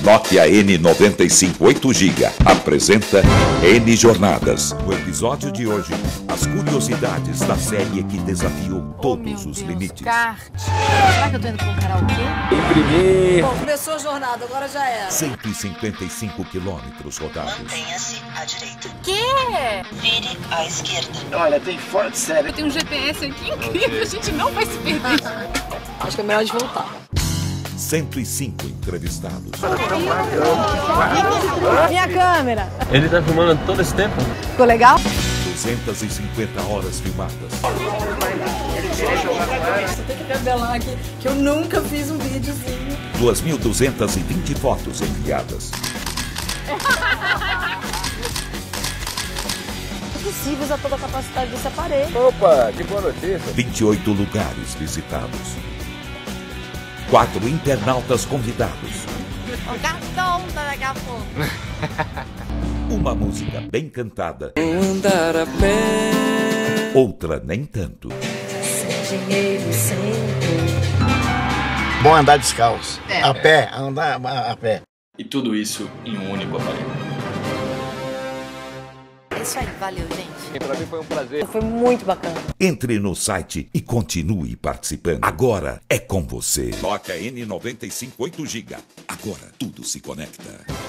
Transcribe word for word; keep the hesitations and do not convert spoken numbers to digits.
Nokia N noventa e cinco oito gigas apresenta N Jornadas. No episódio de hoje, as curiosidades da série que desafiou todos oh, os Deus, limites. Kart. Será que eu tô indo pra um karaokê? Imprimir. Bom, começou a jornada, agora já era. cento e cinquenta e cinco quilômetros rodados. Mantenha-se à direita. Quê? Vire à esquerda. Olha, tem fora de série. Tem um G P S aqui incrível, a gente não vai se perder. Acho que é melhor a gente voltar. cento e cinco entrevistados. Minha câmera. Ele tá filmando todo esse tempo? Ficou legal? duzentas e cinquenta horas filmadas. Você tem que revelar aqui que eu nunca fiz um videozinho. duas mil duzentas e vinte fotos enviadas. É possível usar toda a capacidade desse aparelho. Opa, que boa notícia. vinte e oito lugares visitados. Quatro internautas convidados. O cartão tá daqui a pouco. Uma música bem cantada. Andar a pé. Outra nem tanto. Sem dinheiro, sem Bom andar descalço. É. A pé, andar a, a pé. E tudo isso em um único aparelho. É isso aí, valeu, gente. Pra mim foi um prazer. Foi muito bacana. Entre no site e continue participando. Agora é com você. Nokia N noventa e cinco oito gigas. Agora tudo se conecta.